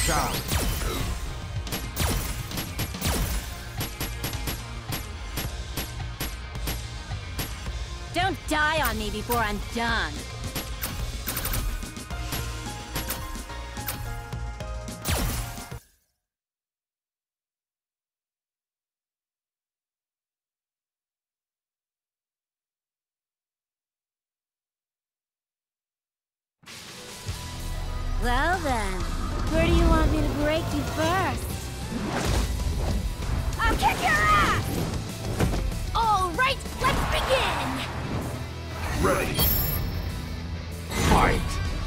down. Don't die on me before I'm done. Well then, where do you want me to break you first? I'll kick your ass! All right, let's begin! Ready. Fight!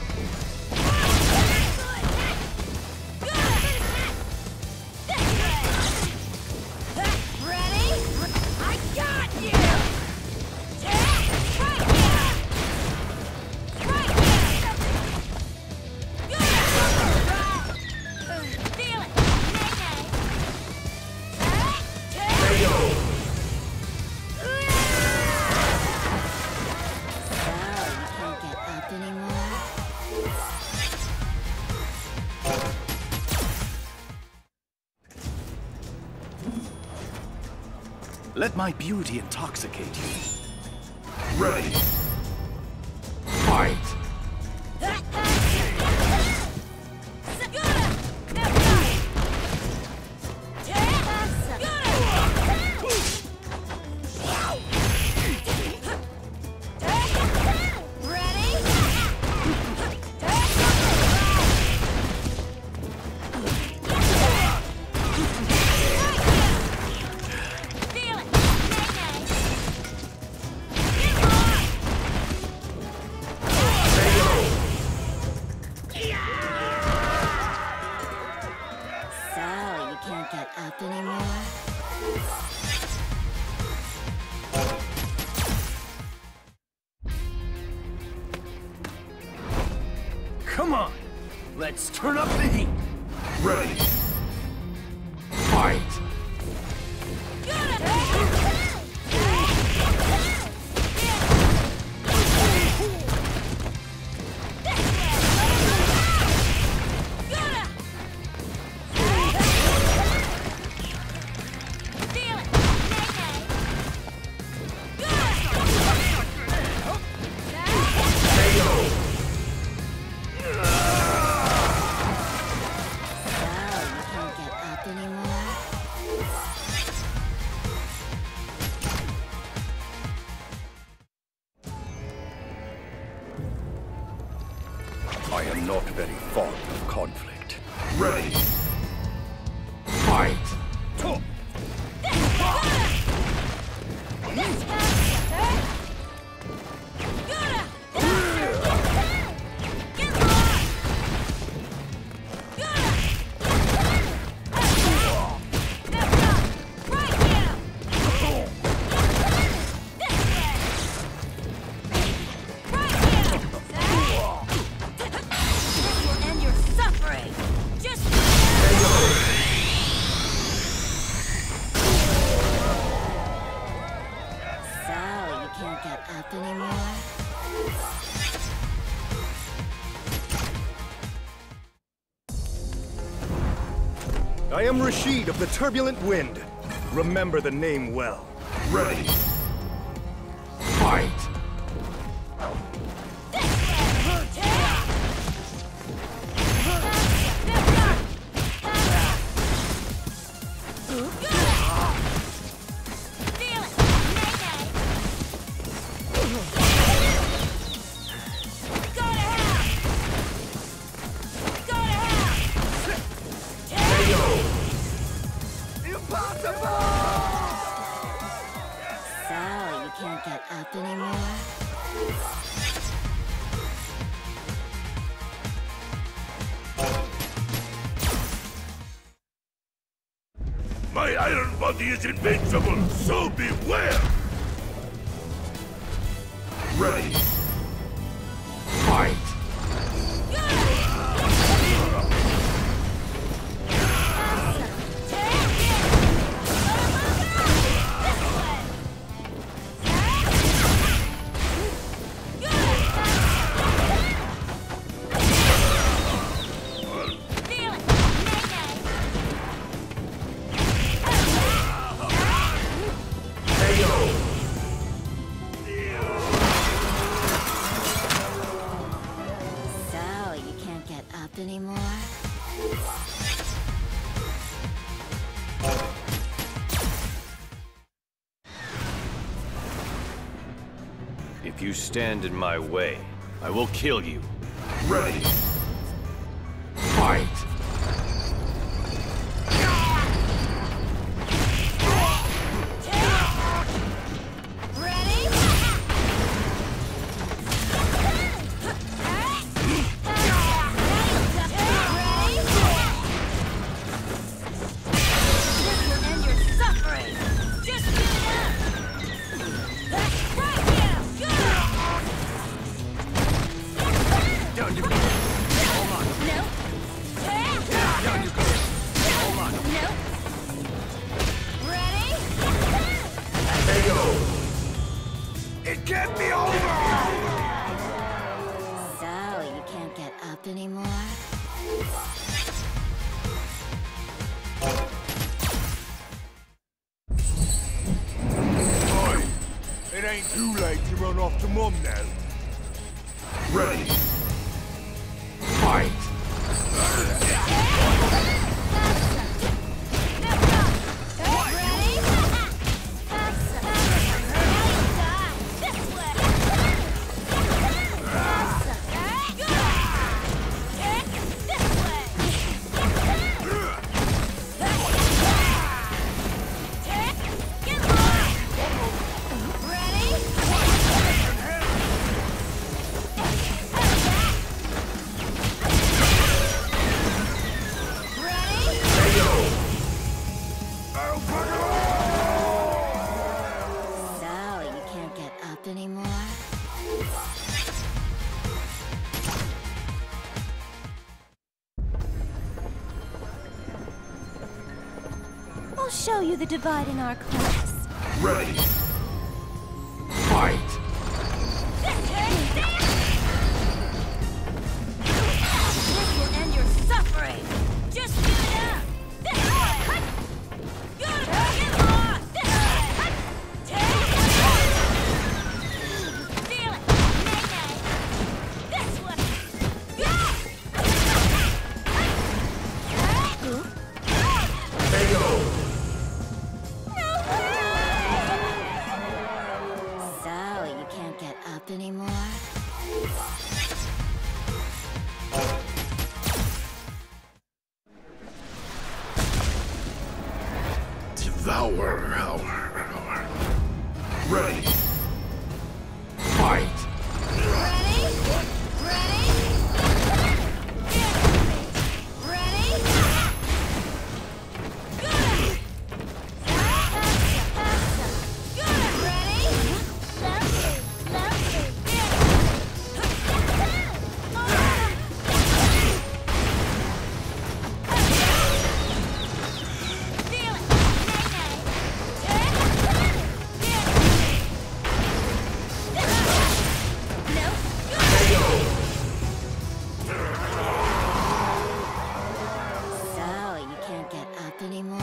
Ready? I got you! Let my beauty intoxicate you. Ready. Fight! Come on! Let's turn up the heat! Ready! Fight! I am not very fond of conflict. Ready! Fight! I am Rashid of the Turbulent Wind. Remember the name well. Ready. Fight! My iron body is invincible, so beware! Ready. Fight! anymore? If you stand in my way, I will kill you. Ready. Fight! It can't be over! So, you can't get up anymore? Oi! It ain't too late to run off to Mum now. Ready. Fight! I'll show you the divide in our class. Ready. Fight! This will end your suffering! Just give it up! Feel it! Nay-nay! This one! So, you can't get up anymore? Devour our... Ready. Fight! Ready? Ready? Ready? Good! Good! Ready? Lovely! Lovely! Feel it! So, you can't get up anymore?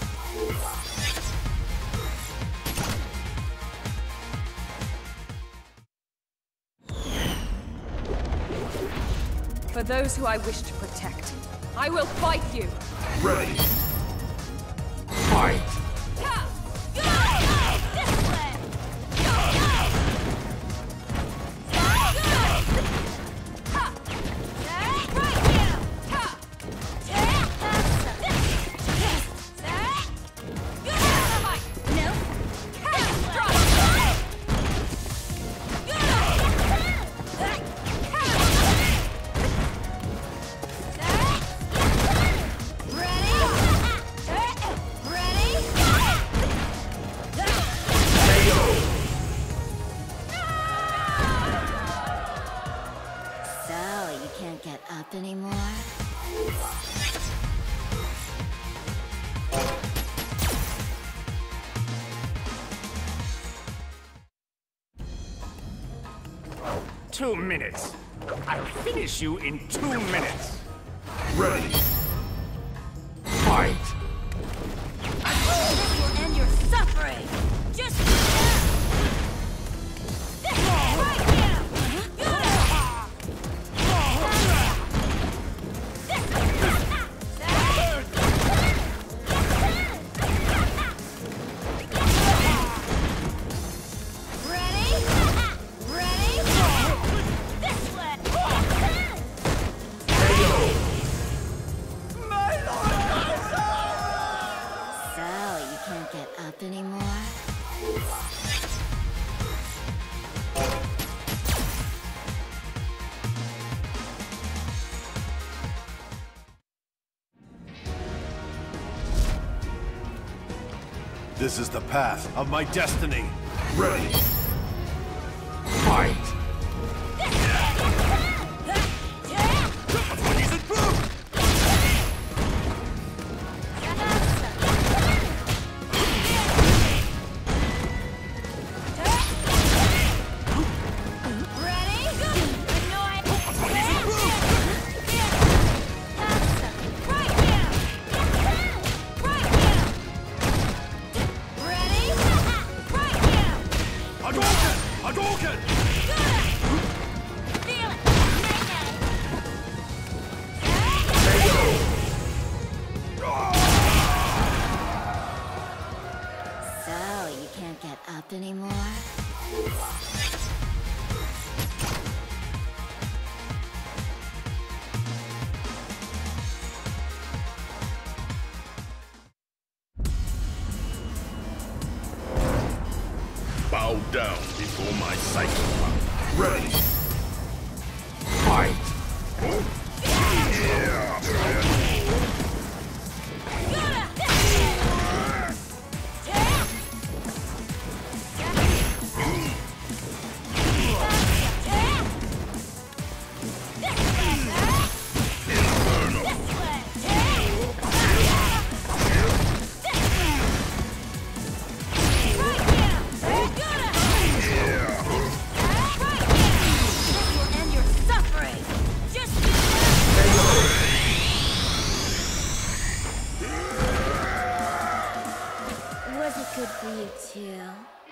For those who I wish to protect, I will fight you! Ready. Fight! Get up anymore? 2 minutes. I'll finish you in 2 minutes. Ready. Fight! This will end your suffering! Just right now! anymore? This is the path of my destiny. Ready. Fight! Anymore? Bow down before my cycle. Ready. Fight! Was it good for you too?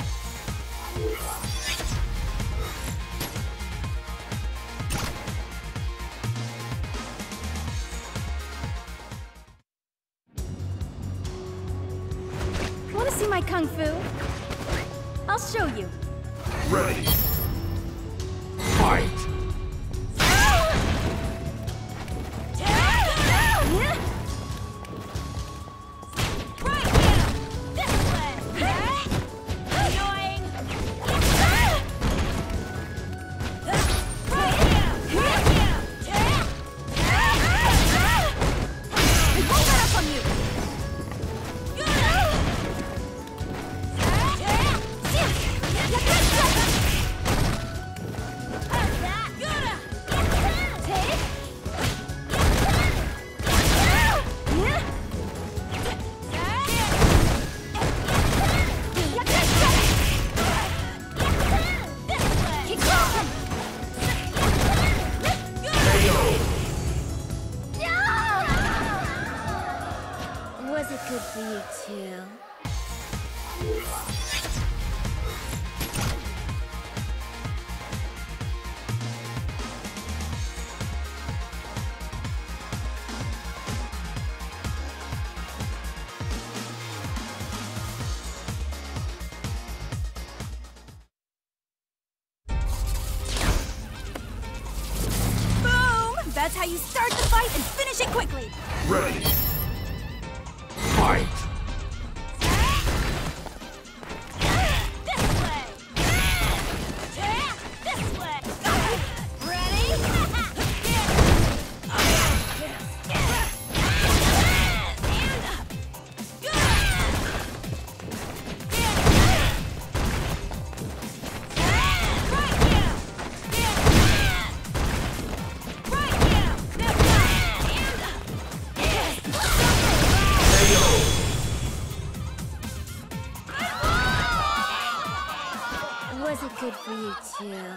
Want to see my kung fu? I'll show you. Ready. Fight! Was it good for you too? Boom! That's how you start the fight and finish it quickly! Ready. Fight! Was it good for you too?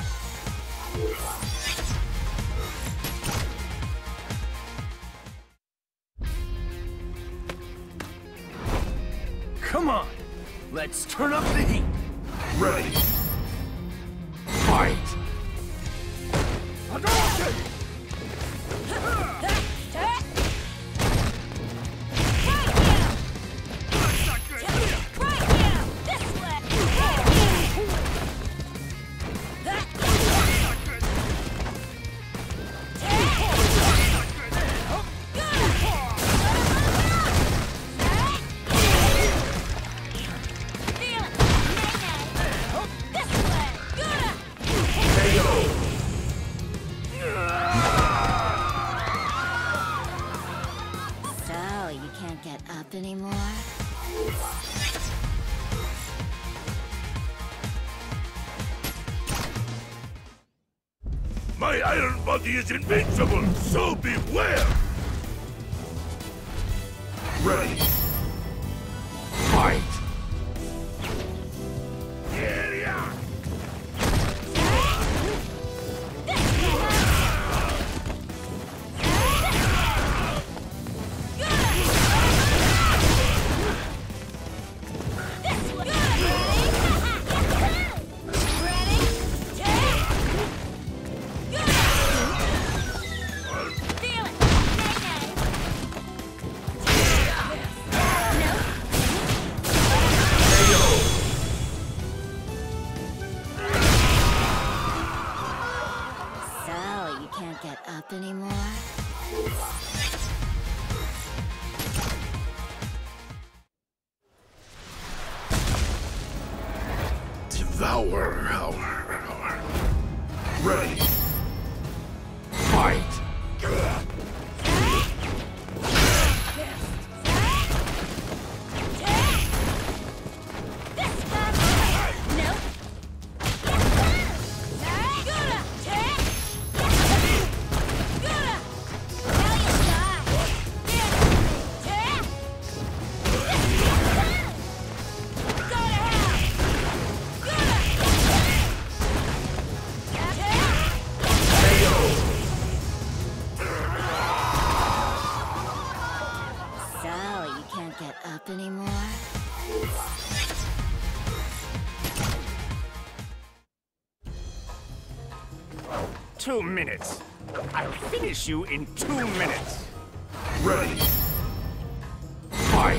Come on! Let's turn up the heat! Ready. Fight! Hadouken! get up anymore? My iron body is invincible, so beware! Ready. Fight! Get up anymore? Devour. Ready. Fight. Get up anymore? Two minutes. I'll finish you in 2 minutes. Ready. Fight.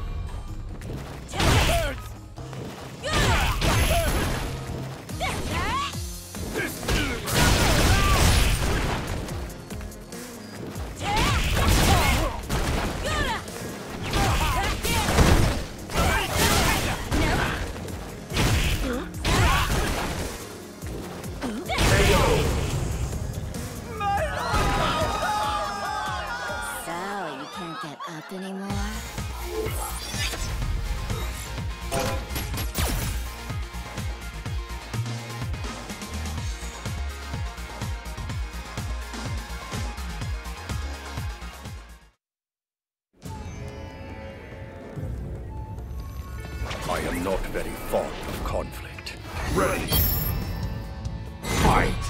Get up anymore? I am not very fond of conflict. Ready. Fight.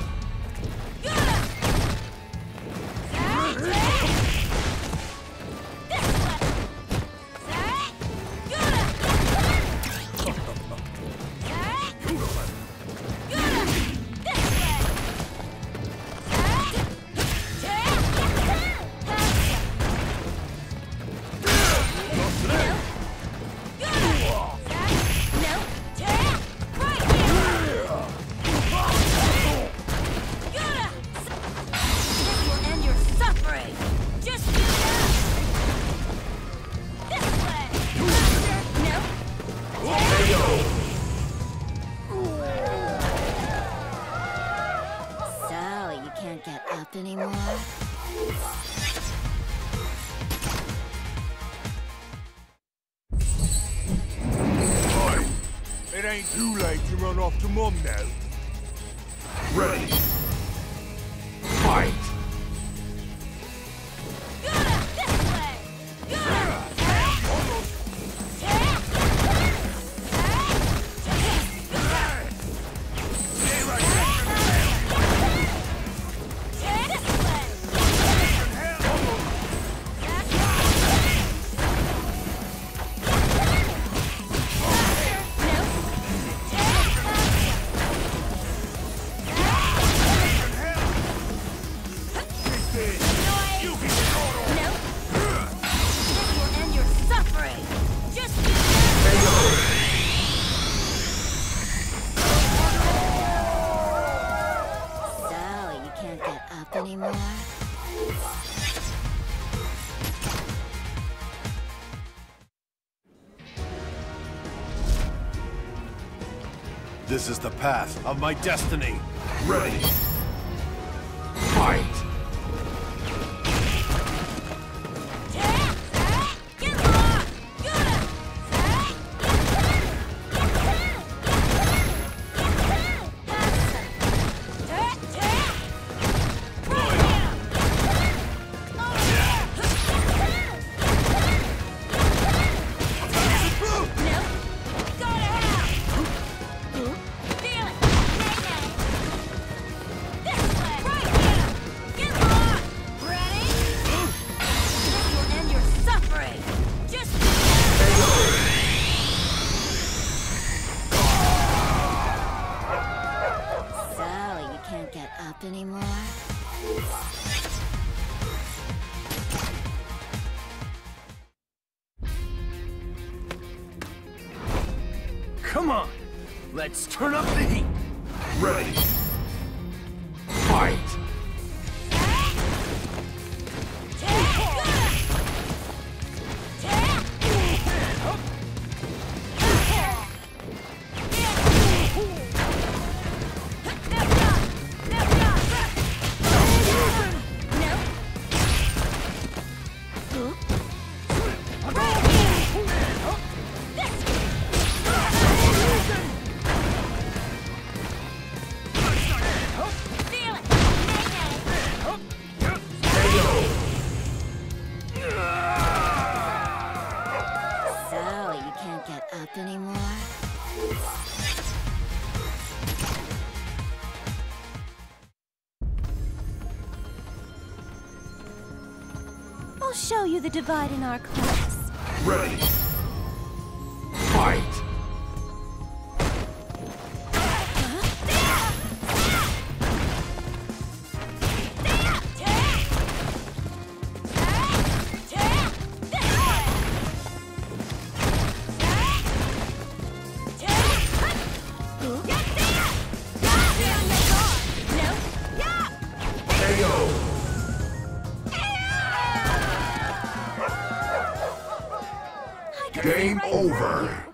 Get up anymore? Fine. It ain't too late to run off to Mum now. Ready. Fight. Anymore? This is the path of my destiny. Ready. Fight. Get Come on, let's turn up the heat. Ready. Fight. So, you can't get up anymore? I'll show you the divide in our class. Ready. Fight. Game over.